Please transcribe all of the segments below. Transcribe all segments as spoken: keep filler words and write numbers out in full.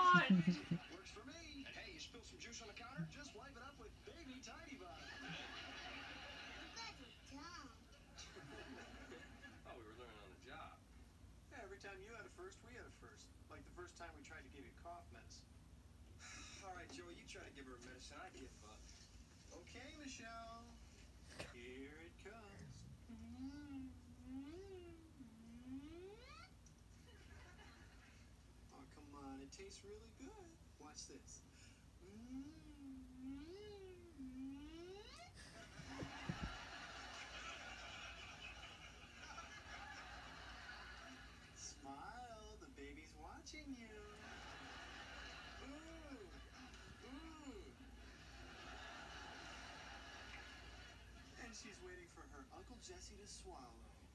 on! Works for me. And hey, you spill some juice on the counter? Just wipe it up with Baby Tidy Bottom. You guys are dumb. Oh, we were learning on the job. Yeah, every time you had a first, we had a first. Like the first time we tried to give you cough medicine. All right, Joey, you try to give her a medicine. I give up. Okay, Michelle. Here it comes. Oh, come on. It tastes really good. Watch this. Smile. The baby's watching you. Ooh. Ooh. And she's waiting for her Uncle Jesse to swallow.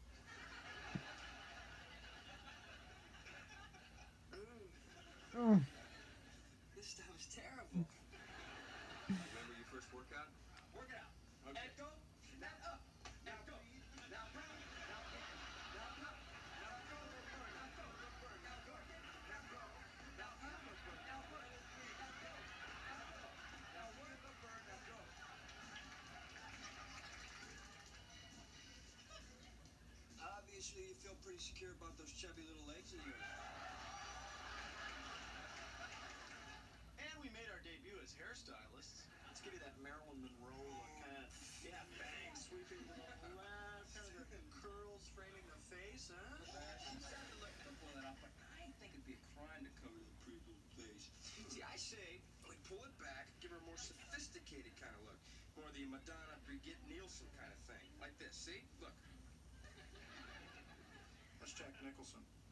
Ooh. This stuff is terrible. Remember your first workout? Work it out. Okay. And go. Now up. Now go. Now run. Now in. Now go. Now go. Now go. Now go. Now go. Now up. Now burn. Now go. Now work. Now burn. Now go. Obviously, you feel pretty secure about those chubby little legs of yours. And we made our debut as hairstylists. Let's give you that Marilyn Monroe look. Kind of, yeah, bangs sweeping to the left, kind of the curls framing the face, huh? Uh, she started looking to pull that off, but I think it'd be a crime to cover the pretty little face. See, I say we pull it back, give her a more sophisticated kind of look. More the Madonna Brigitte Nielsen kind of thing. Like this, see? Look. That's Jack Nicholson.